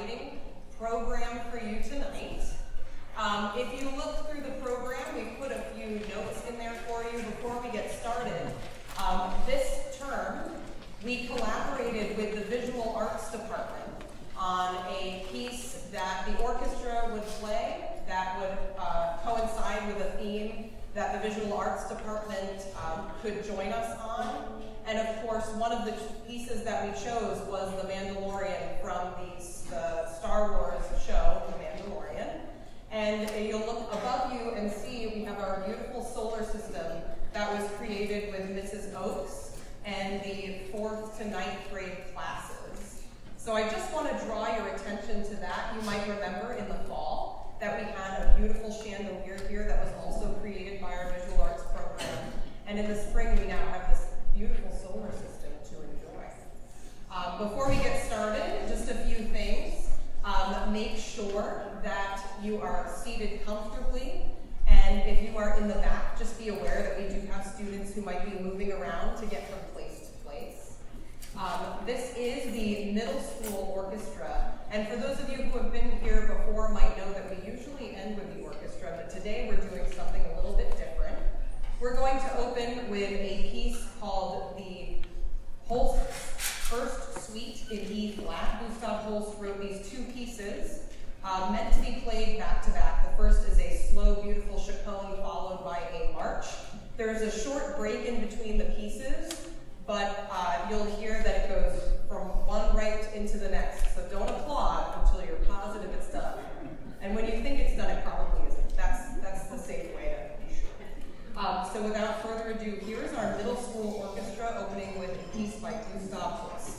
exciting program for you tonight. If you look through the program, we put a few notes in there for you before we get started. This term, we collaborated with the Visual Arts Department on a piece that the orchestra would play that would coincide with a theme that the Visual Arts Department could join us on. And of course, one of the pieces that we chose was The Mandalorian from the Star Wars show, The Mandalorian. And you'll look above you and see we have our beautiful solar system that was created with Mrs. Oakes and the 4th to 9th grade classes. So I just want to draw your attention to that. You might remember in the fall that we had a beautiful chandelier here that was also created by our visual arts program. And in the spring, we now have this beautiful solar system to enjoy. Before we get started, just a few things. Make sure that you are seated comfortably, and if you are in the back, just be aware that we do have students who might be moving around to get from place to place. This is the middle school orchestra, and for those of you who have been here before might know that we usually end with the orchestra, but today we're doing something a little bit different. We're going to open with a piece called the Holst First Suite in E flat. Gustav Holst wrote these two pieces meant to be played back to back. The first is a slow, beautiful chaconne followed by a march. There's a short break in between the pieces, but you'll hear that it goes from one right into the next. So don't applaud until you're positive it's done. And when you think it's done, it probably isn't. That's the safe way to be sure. So without further ado, here's our middle school orchestra opening with a piece by Gustav Holst.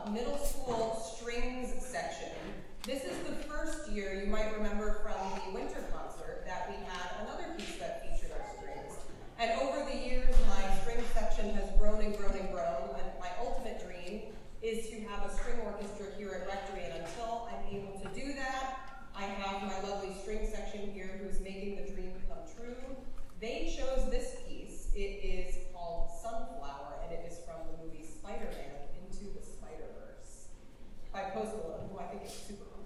middle school strings section. This is the first year, you might remember from the winter concert, that we had another piece that featured our strings. And over the years, my string section has grown and grown and grown, and my ultimate dream is to have a string orchestra here at Rectory, and until I'm able to do that, I have my lovely string section here who's making the dream come true. They chose this piece. It is called Sunflower, and it is from the movie Spider-Man Into the Spider-Verse by Post Malone, who I think is super cool.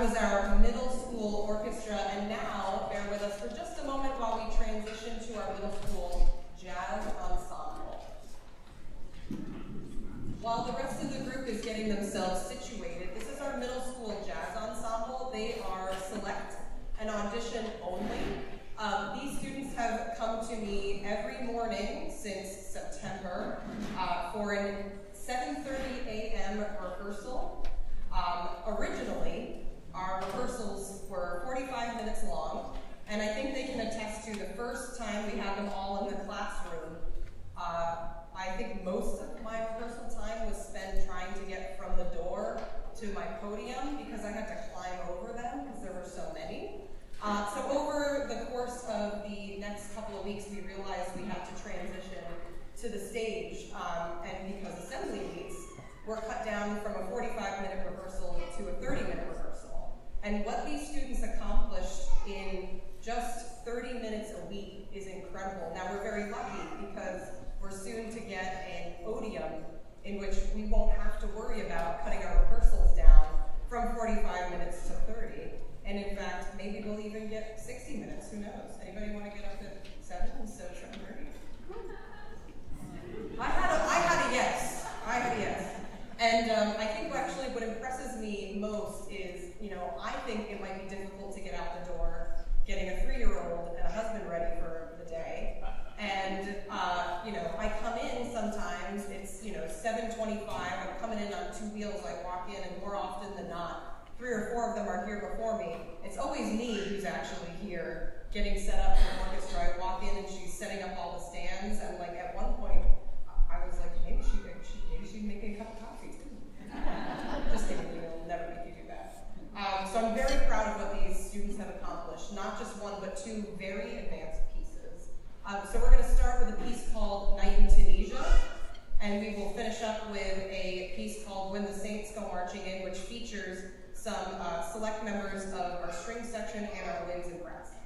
was our middle school orchestra, and now, bear with us for just a moment while we transition to our middle school jazz ensemble. While the rest of the group is getting themselves situated, this is our middle school jazz ensemble. They are select and audition only. These students have come to me every morning since September for a 7:30 a.m. rehearsal. Originally, our rehearsals were 45 minutes long, and I think they can attest to the first time we had them all in the classroom. I think most of my rehearsal time was spent trying to get from the door to my podium because I had to climb over them because there were so many. So over the course of the next couple of weeks, we realized we had to transition to the stage, and because assembly meets were cut down from a 45-minute rehearsal to a 30-minute rehearsal. And what these students accomplished in just 30 minutes a week is incredible. Now we're very lucky because we're soon to get an Odeum in which we won't have to worry about cutting our rehearsals down from 45 minutes to 30. And in fact, maybe we'll even get 60 minutes, who knows? Anybody want to get up at 7 instead of 7:30? I had a yes. And I think actually what impresses me most is, I think it might be difficult to get out the door, getting a 3-year-old and a husband ready for the day. And, I come in sometimes, it's, 7:25, I'm coming in on 2 wheels, I walk in, and more often than not, 3 or 4 of them are here before me. It's always me who's actually here, getting set up for the orchestra. I walk in and she's setting up all the stands, and at one point, I was like, maybe she'd make me a cup of coffee too. Just kidding, we'll never make you do that. So I'm very proud of what these students have accomplished, not just 1, but 2 very advanced pieces. So we're going to start with a piece called Night in Tunisia, and we will finish up with a piece called When the Saints Go Marching In, which features some select members of our string section and our winds and brass section.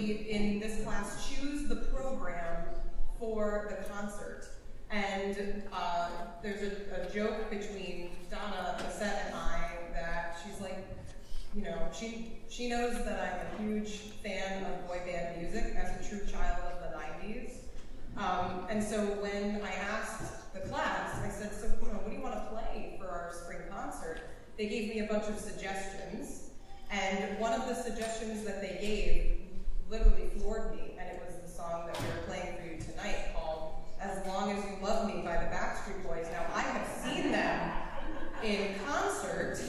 basically, in this class, choose the program for the concert. And there's a joke between Donna Bassett and I that she's like, you know, she knows that I'm a huge fan of boy band music as a true child of the 90s. And so when I asked the class, I said, so, you know, what do you want to play for our spring concert? They gave me a bunch of suggestions, and one of the suggestions that they gave literally floored me, and it was the song that we're playing for you tonight called As Long As You Love Me by the Backstreet Boys. Now, I have seen them in concert,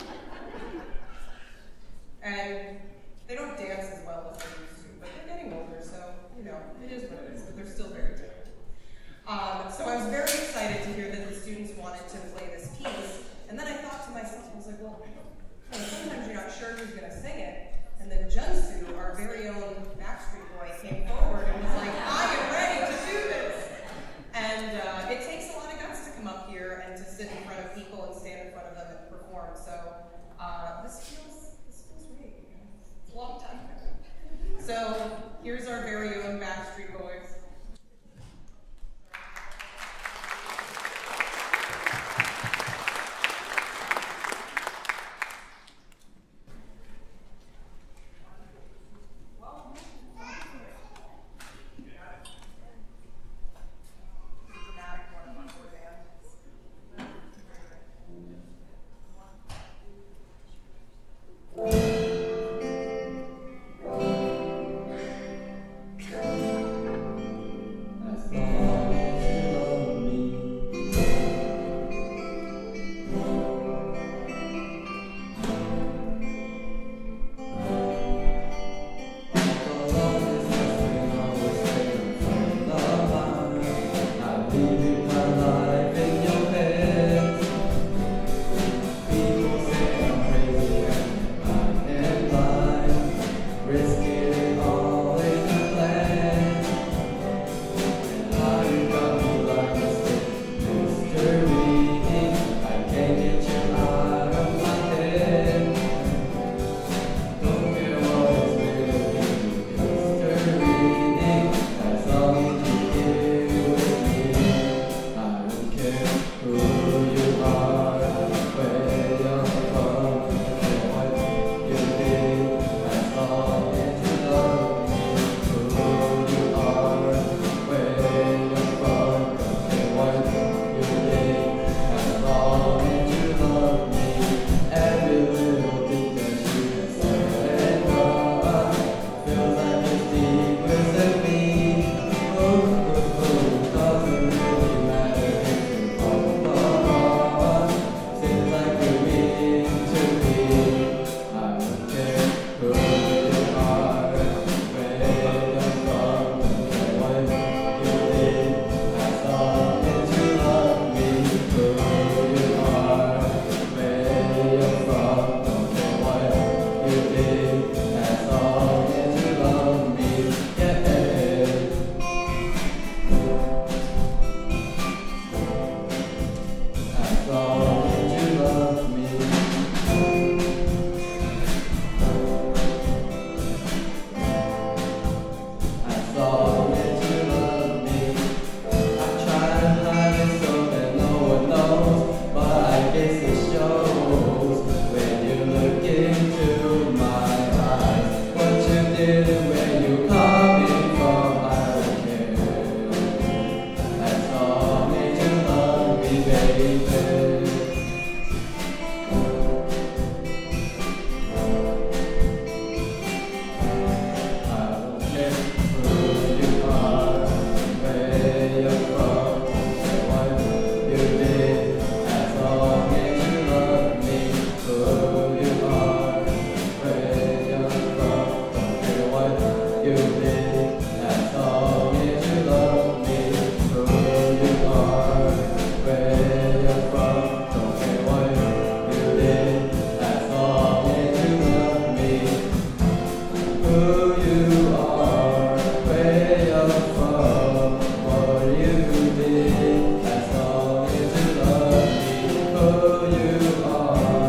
and they don't dance as well as they used to, but they're getting older, so, you know, it is what it is, but they're still very good. So I was very excited to hear that the students wanted to play this piece, and then I thought to myself, I was like, well, you know, sometimes you're not sure who's going to sing it, and then Junsu, our very own Backstreet Boy, came forward and was like, I am ready to do this! And it takes a lot of guts to come up here and to sit in front of people and stand in front of them and perform, so this feels great. It's a long time. So here's our very own Backstreet Boys.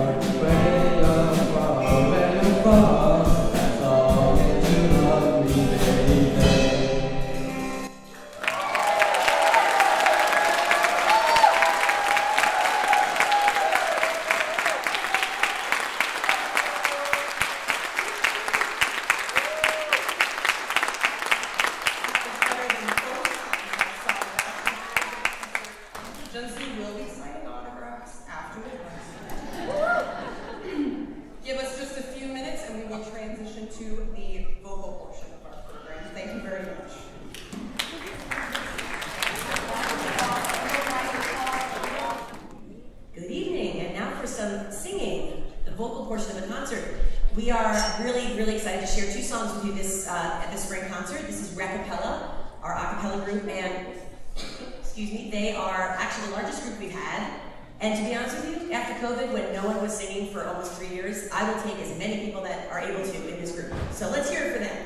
As long as you love me. this at the spring concert. This is Rectory, our a cappella group, and excuse me, they are actually the largest group we've had. And to be honest with you, after COVID, when no one was singing for almost 3 years, I will take as many people that are able to in this group. So let's hear it for them.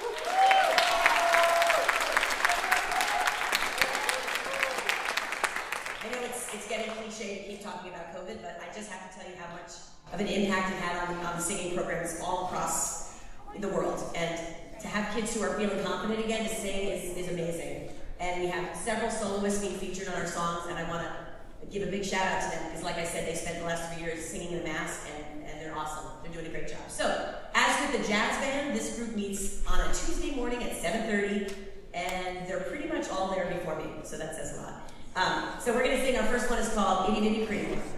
I know it's getting cliche to keep talking about COVID, but I just have to tell you how much of an impact it had on the singing programs all across the world. And to have kids who are feeling confident again to sing is amazing. And we have several soloists being featured on our songs, and I want to give a big shout out to them because, like I said, they spent the last 3 years singing in a mask, and they're awesome. They're doing a great job. So, as with the jazz band, this group meets on a Tuesday morning at 7:30, and they're pretty much all there before me, so that says a lot. So we're going to sing. Our first one is called Itty Bitty Pretty One.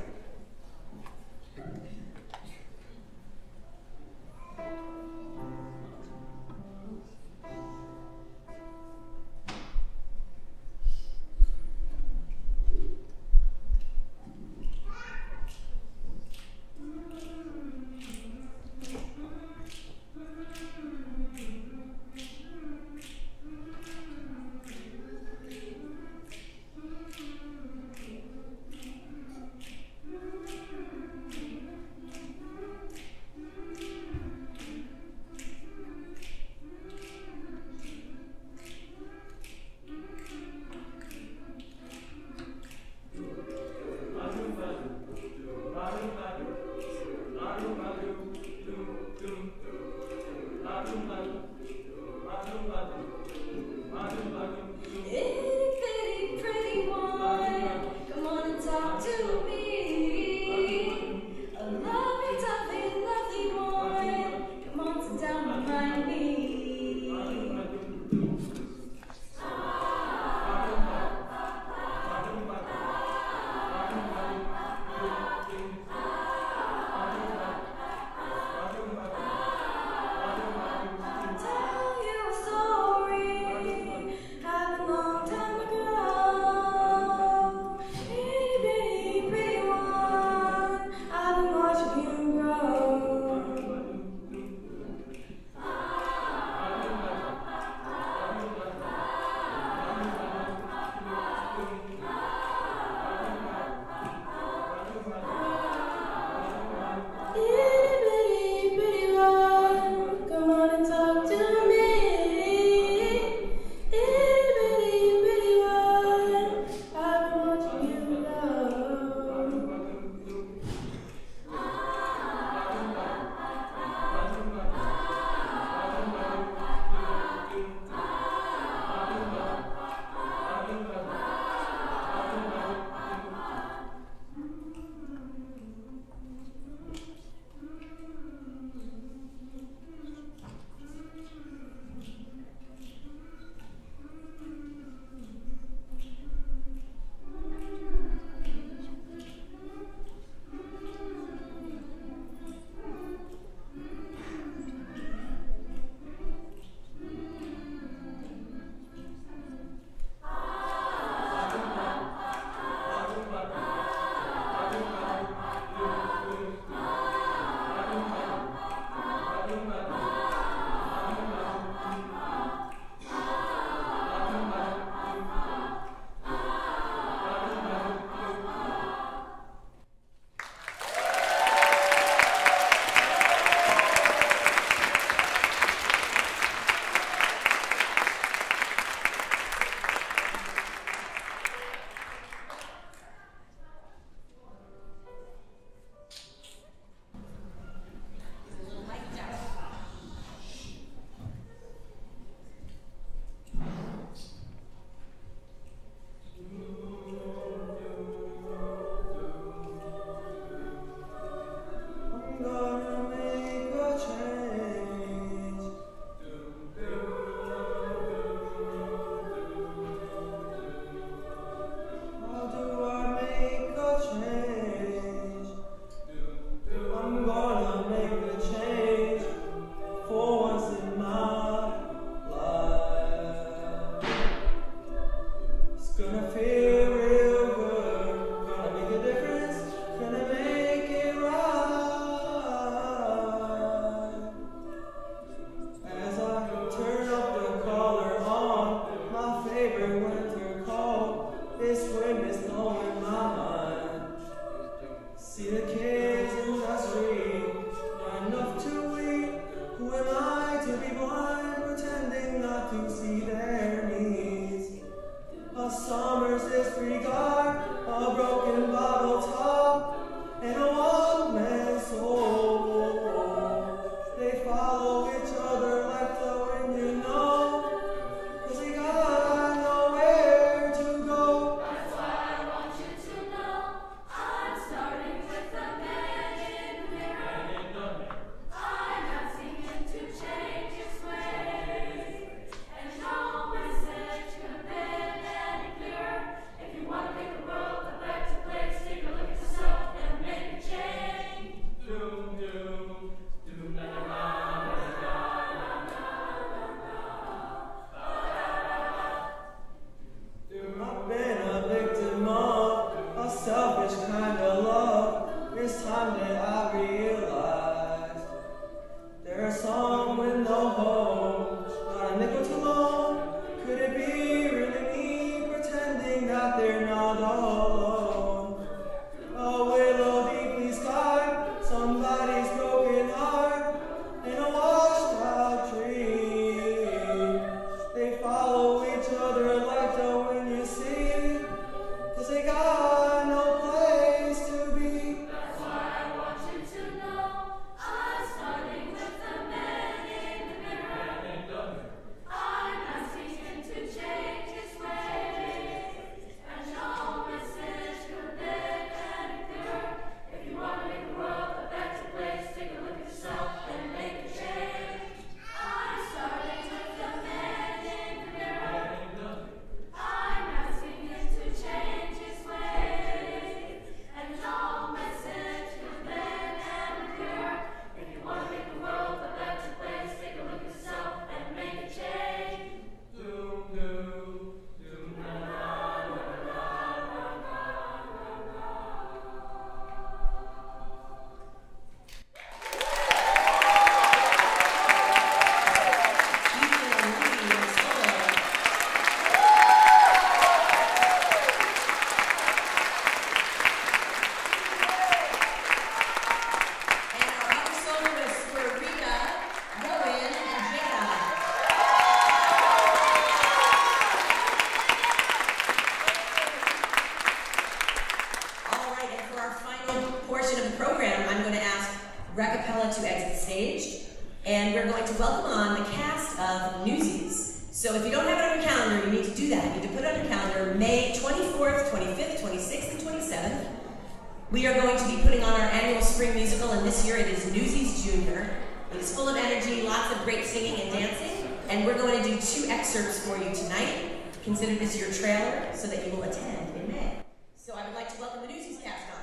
So if you don't have it on your calendar, you need to do that. You need to put it on your calendar. May 24th, 25th, 26th, and 27th. We are going to be putting on our annual spring musical, and this year it is Newsies Junior. It is full of energy, lots of great singing and dancing, and we're going to do 2 excerpts for you tonight. Consider this your trailer so that you will attend in May. So I would like to welcome the Newsies cast on.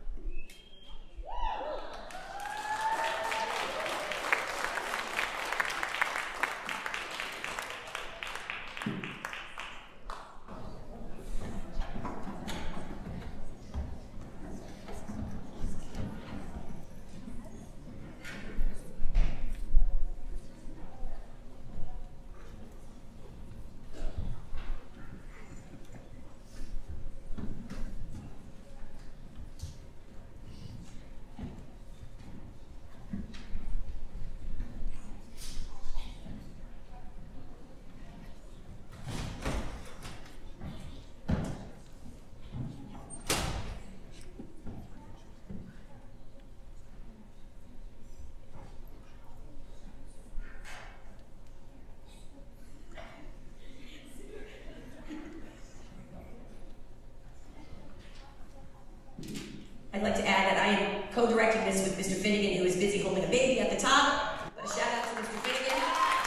I'd like to add that I am co-directing this with Mr. Finnegan, who is busy holding a baby at the top. But a shout out to Mr. Finnegan.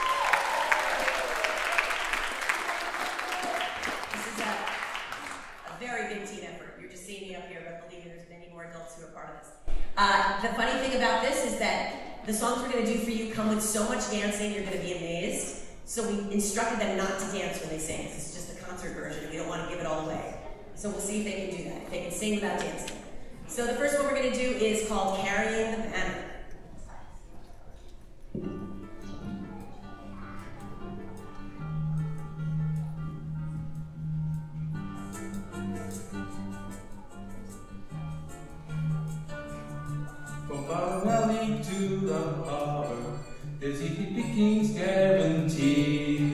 This is a very big team effort. You're just seeing me up here, but believe me, there's many more adults who are part of this. The funny thing about this is that the songs we're going to do for you come with so much dancing, you're going to be amazed. So we instructed them not to dance when they sing. This is just the concert version. We don't want to give it all away. So we'll see if they can do that, if they can sing without dancing. So the first one we're going to do is called Carrying the Banner. From Bottom Valley to the harbor, there's easy pickings guaranteed.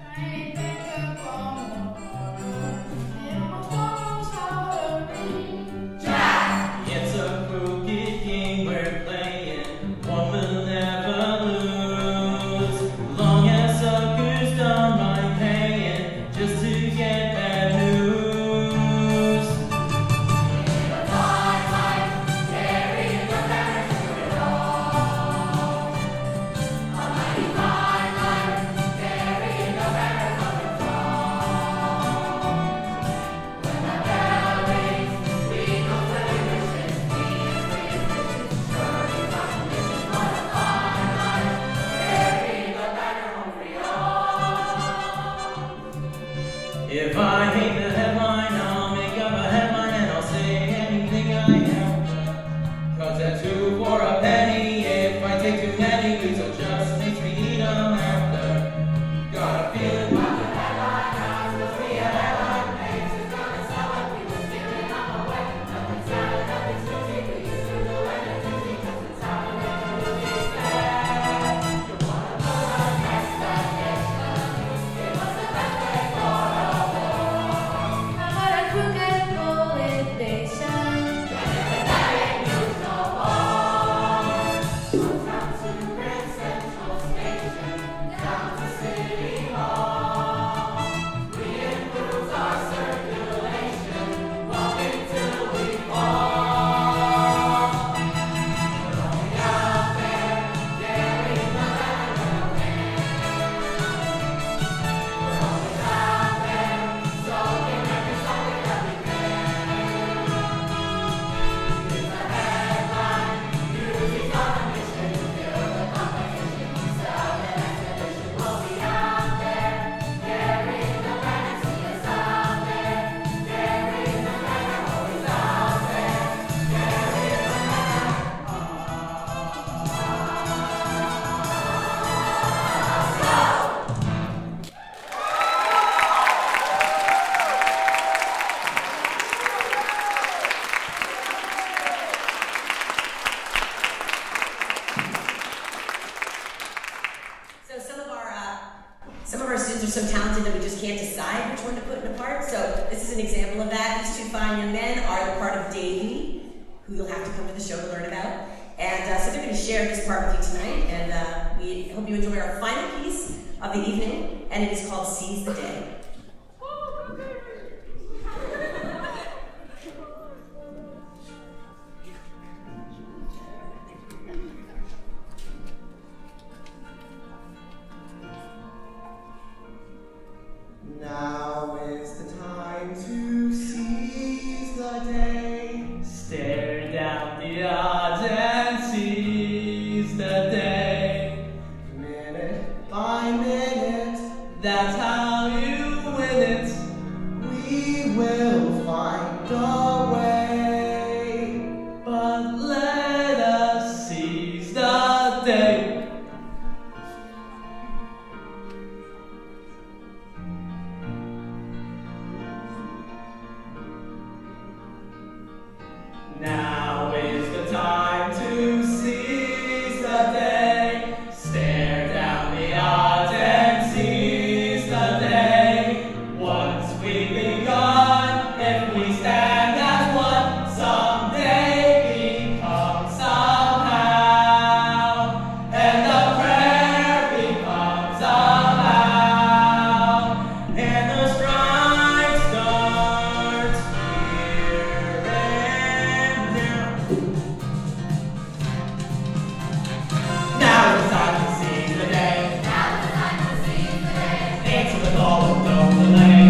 If I hate the headline, I'll make up a headline and I'll say anything I am. Cause that's 2 for a penny. If I take too many, please it just makes me eat 'em after. Got a feeling like the headline has to be a headline. Makes it gonna sound like we was giving them away. Nothing's sad, nothing's juicy. We used to do anything because it's how we make the movies bad. You wanna know the next vacation? It was the best day for us. Some of our students are so talented that we just can't decide which one to put in a part. So this is an example of that. These 2 fine young men are the part of Davy, who you'll have to come to the show to learn about. And so they're going to share this part with you tonight. And we hope you enjoy our final piece, of the evening, and it is called Seize the Day. Now is the time to seize the day. Stare down the odds and seize the day. Minute by minute, That's how you win it. we will find a way. But let us seize the day. Now is the time to seize the day. Stare down the odds and seize the day. Once we've begun, if we stand as one, someday become somehow. And the prayer becomes aloud. And the stride starts here and there. Now it's time to seize the day. Dance with all of don't delay.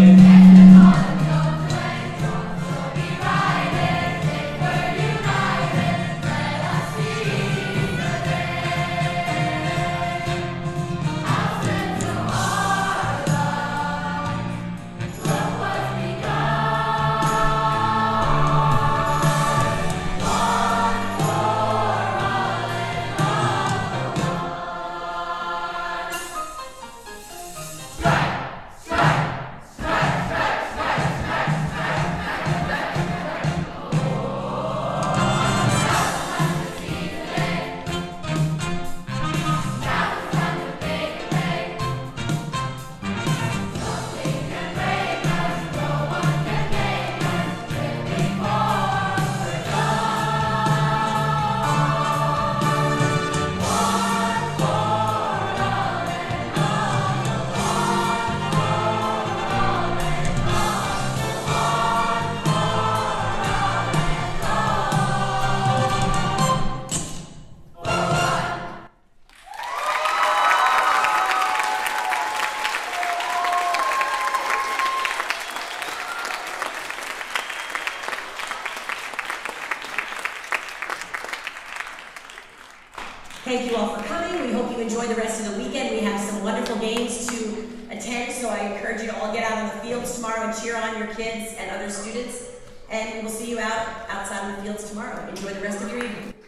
Thank you all for coming. We hope you enjoy the rest of the weekend. We have some wonderful games to attend, so I encourage you to all get out on the fields tomorrow and cheer on your kids and other students. And we will see you outside in the fields tomorrow. Enjoy the rest of your evening.